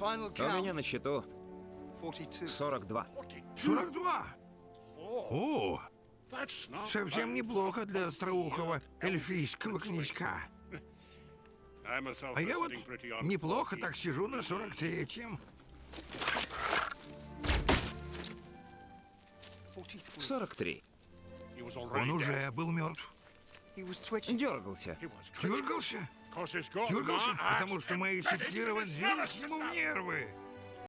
У меня на счету 42. 42? О, совсем неплохо для остроухого эльфийского князька. А я вот неплохо так сижу на 43-м. 43. Он уже был мертв. Дергался. Дергался? Дергался, потому что мои секиры вонзились ему в нервы.